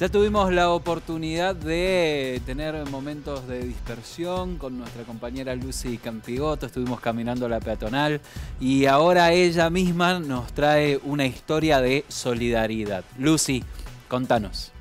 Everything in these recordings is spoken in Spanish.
Ya tuvimos la oportunidad de tener momentos de dispersión con nuestra compañera Lucy Campigoto, estuvimos caminando la peatonal y ahora ella misma nos trae una historia de solidaridad. Lucy, contanos.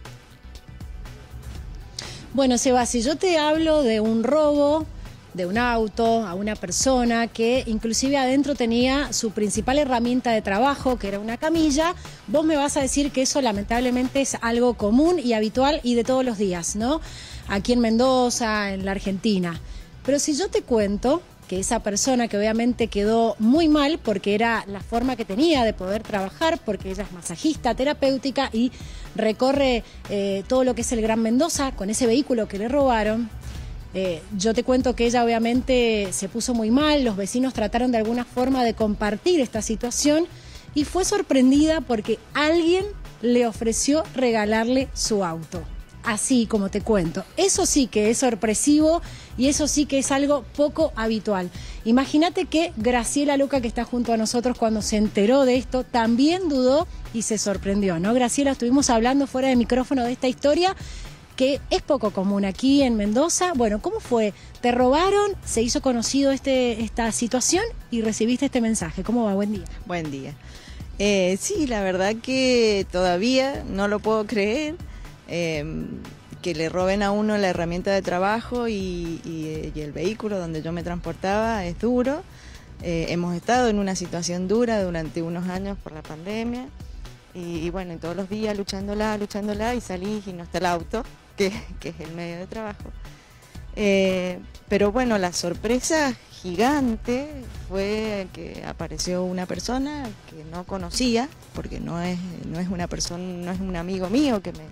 Bueno, Seba, si yo te hablo de un robo de un auto a una persona que inclusive adentro tenía su principal herramienta de trabajo, que era una camilla, vos me vas a decir que eso lamentablemente es algo común y habitual y de todos los días, ¿no? Aquí en Mendoza, en la Argentina. Pero si yo te cuento que esa persona, que obviamente quedó muy mal porque era la forma que tenía de poder trabajar, porque ella es masajista, terapéutica y recorre todo lo que es el Gran Mendoza con ese vehículo que le robaron. Yo te cuento que ella obviamente se puso muy mal, los vecinos trataron de alguna forma de compartir esta situación y fue sorprendida porque alguien le ofreció regalarle su auto. Así como te cuento. Eso sí que es sorpresivo y eso sí que es algo poco habitual. Imagínate que Graciela Luca, que está junto a nosotros, cuando se enteró de esto, también dudó y se sorprendió, ¿no? Graciela, estuvimos hablando fuera de micrófono de esta historia que es poco común aquí en Mendoza. Bueno, ¿cómo fue? ¿Te robaron? ¿Se hizo conocido esta situación y recibiste este mensaje? ¿Cómo va? Buen día. Buen día. Sí, la verdad que todavía no lo puedo creer, que le roben a uno la herramienta de trabajo y el vehículo donde yo me transportaba es duro. Hemos estado en una situación dura durante unos años por la pandemia y bueno, todos los días luchándola y salís y no está el auto, que es el medio de trabajo. Pero bueno, la sorpresa gigante fue que apareció una persona que no conocía, porque no es una persona, no es un amigo mío que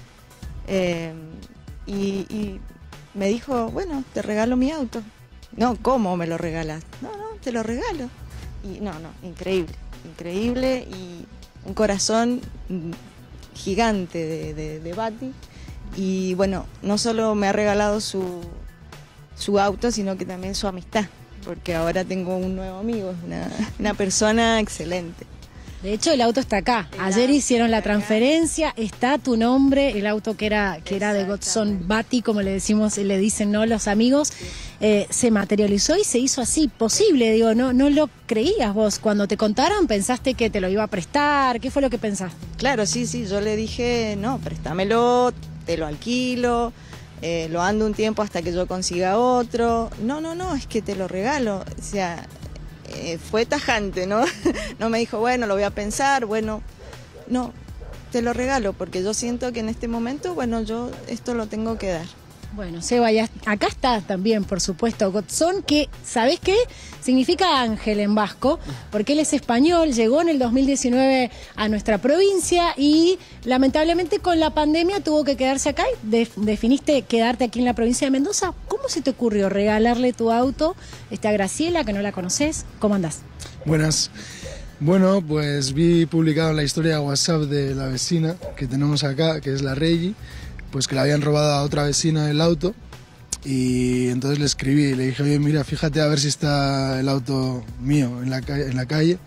y me dijo, bueno, te regalo mi auto. No, ¿cómo me lo regalas? No, te lo regalo. Y no, increíble y un corazón gigante de Bati. Y bueno, no solo me ha regalado su auto, sino que también su amistad, porque ahora tengo un nuevo amigo, una persona excelente. De hecho, el auto está acá. Ayer hicieron la transferencia, está tu nombre, el auto que era de Godson Bati, como le dicen, ¿no?, los amigos, se materializó y se hizo así, posible, digo, no lo creías vos. Cuando te contaron, ¿pensaste que te lo iba a prestar? ¿Qué fue lo que pensaste? Claro, sí, yo le dije, no, préstamelo, te lo alquilo, lo ando un tiempo hasta que yo consiga otro. No, es que te lo regalo, o sea, fue tajante, ¿no? No me dijo, bueno, lo voy a pensar, bueno, no, te lo regalo, porque yo siento que en este momento, bueno, yo esto lo tengo que dar. Bueno, Seba, ya acá está también, por supuesto, Godson, que, ¿sabés qué? Significa ángel en vasco, porque él es español, llegó en el 2019 a nuestra provincia y lamentablemente con la pandemia tuvo que quedarse acá y definiste quedarte aquí en la provincia de Mendoza. ¿Cómo se te ocurrió regalarle tu auto a Graciela, que no la conoces? ¿Cómo andás? Buenas. Bueno, pues vi publicado en la historia de WhatsApp de la vecina que tenemos acá, que es la Regi, pues que le habían robado a otra vecina el auto y entonces le escribí y le dije, oye, mira, fíjate a ver si está el auto mío en la calle.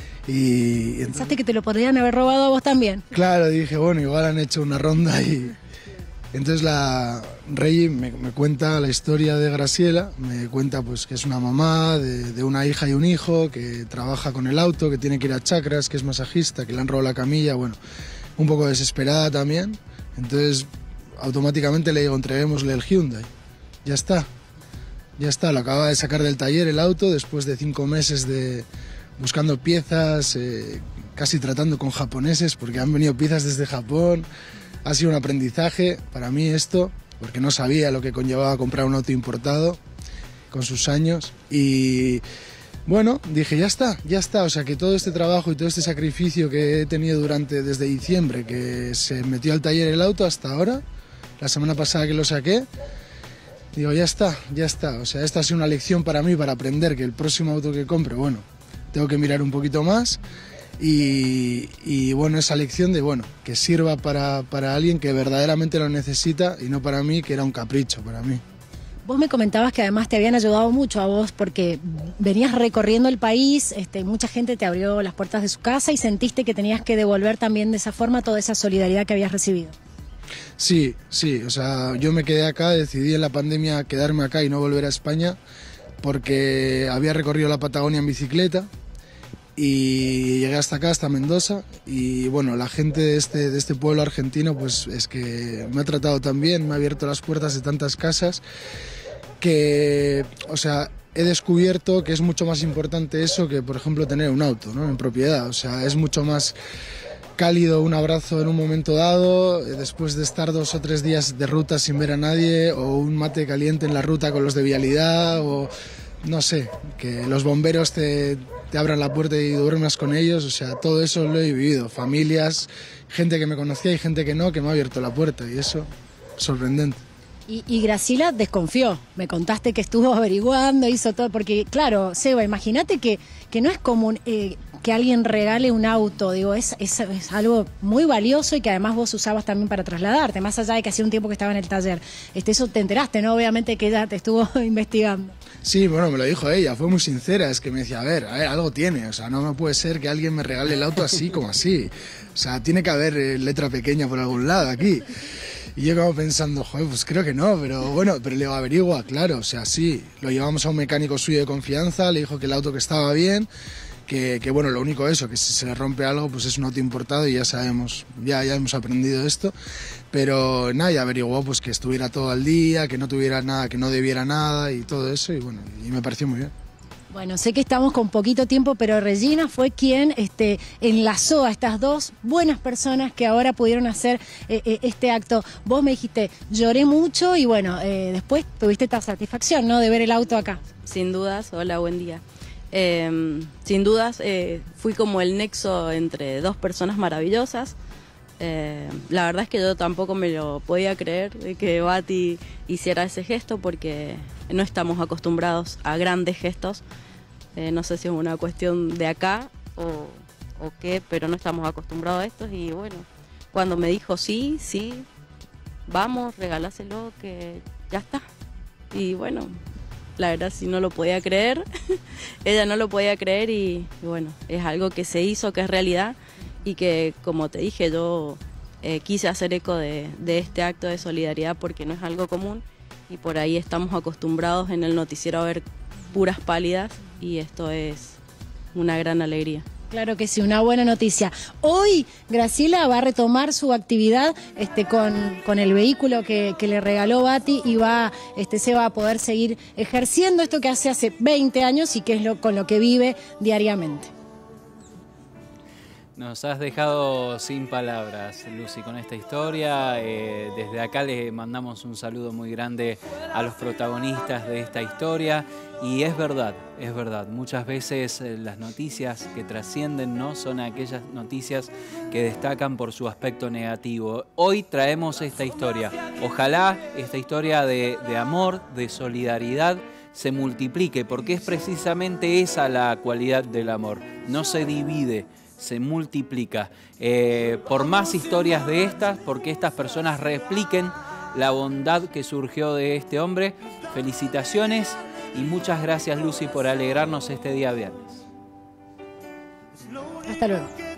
Y ¿Pensaste entonces, que te lo podrían haber robado a vos también? Claro, dije, bueno, igual han hecho una ronda y entonces la Rey me cuenta la historia de Graciela, me cuenta pues que es una mamá de una hija y un hijo, que trabaja con el auto, que tiene que ir a Chacras, que es masajista, que le han robado la camilla, bueno, un poco desesperada también. Entonces automáticamente le digo, entreguémosle el Hyundai. Ya está, lo acaba de sacar del taller el auto después de 5 meses de buscando piezas, casi tratando con japoneses, porque han venido piezas desde Japón. Ha sido un aprendizaje para mí esto, porque no sabía lo que conllevaba comprar un auto importado con sus años. Y bueno, dije, ya está, o sea que todo este trabajo y todo este sacrificio que he tenido desde diciembre, que se metió al taller el auto hasta ahora, la semana pasada que lo saqué, digo, ya está, o sea, esta ha sido una lección para mí, para aprender que el próximo auto que compre, bueno, tengo que mirar un poquito más y bueno, esa lección de, bueno, que sirva para alguien que verdaderamente lo necesita y no para mí, que era un capricho para mí. Vos me comentabas que además te habían ayudado mucho a vos porque venías recorriendo el país, mucha gente te abrió las puertas de su casa y sentiste que tenías que devolver también de esa forma toda esa solidaridad que habías recibido. Sí, sí, o sea, yo me quedé acá, decidí en la pandemia quedarme acá y no volver a España porque había recorrido la Patagonia en bicicleta y llegué hasta acá, hasta Mendoza, y bueno, la gente de este pueblo argentino pues es que me ha tratado tan bien, me ha abierto las puertas de tantas casas que, o sea, he descubierto que es mucho más importante eso que, por ejemplo, tener un auto, ¿no?, en propiedad. O sea, es mucho más cálido un abrazo en un momento dado, después de estar 2 o 3 días de ruta sin ver a nadie, o un mate caliente en la ruta con los de vialidad, o no sé, que los bomberos te abran la puerta y duermas con ellos. O sea, todo eso lo he vivido. Familias, gente que me conocía y gente que no, que me ha abierto la puerta, y eso, sorprendente. Y Graciela desconfió, me contaste que estuvo averiguando, hizo todo, porque claro, Seba, imagínate que no es común que alguien regale un auto, digo, es algo muy valioso y que además vos usabas también para trasladarte, más allá de que hacía un tiempo que estaba en el taller. Eso te enteraste, ¿no? Obviamente que ella te estuvo investigando. Sí, bueno, me lo dijo ella, fue muy sincera, es que me decía, a ver, algo tiene, o sea, no me puede ser que alguien me regale el auto así como así, o sea, tiene que haber letra pequeña por algún lado aquí. Y yo como pensando, joder, pues creo que no, pero bueno, pero le averigua, claro, o sea, sí, lo llevamos a un mecánico suyo de confianza, le dijo que el auto que estaba bien, que bueno, lo único eso, que si se le rompe algo, pues es un auto importado y ya sabemos, ya hemos aprendido esto, pero nada, ya averiguó pues que estuviera todo al día, que no tuviera nada, que no debiera nada y todo eso, y bueno, y me pareció muy bien. Bueno, sé que estamos con poquito tiempo, pero Regina fue quien enlazó a estas dos buenas personas que ahora pudieron hacer este acto. Vos me dijiste, lloré mucho y bueno, después tuviste esta satisfacción, ¿no?, de ver el auto acá. Sin dudas, hola, buen día. Sin dudas, fui como el nexo entre dos personas maravillosas. La verdad es que yo tampoco me lo podía creer de que Bati hiciera ese gesto porque no estamos acostumbrados a grandes gestos. No sé si es una cuestión de acá o qué, pero no estamos acostumbrados a esto. Y bueno, cuando me dijo sí, vamos, regaláselo, que ya está. Y bueno, la verdad sí no lo podía creer, ella no lo podía creer y bueno, es algo que se hizo, que es realidad y que, como te dije, yo quise hacer eco de este acto de solidaridad porque no es algo común y por ahí estamos acostumbrados en el noticiero a ver puras pálidas y esto es una gran alegría. Claro que sí, una buena noticia. Hoy Graciela va a retomar su actividad con el vehículo que le regaló Bati y se va a poder seguir ejerciendo esto que hace 20 años y que es con lo que vive diariamente. Nos has dejado sin palabras, Lucy, con esta historia. Desde acá le mandamos un saludo muy grande a los protagonistas de esta historia. Y es verdad, muchas veces las noticias que trascienden no son aquellas noticias que destacan por su aspecto negativo. Hoy traemos esta historia. Ojalá esta historia de amor, de solidaridad, se multiplique, porque es precisamente esa la cualidad del amor. No se divide, se multiplica. Por más historias de estas, porque estas personas repliquen la bondad que surgió de este hombre. Felicitaciones y muchas gracias, Lucy, por alegrarnos este día viernes. Hasta luego.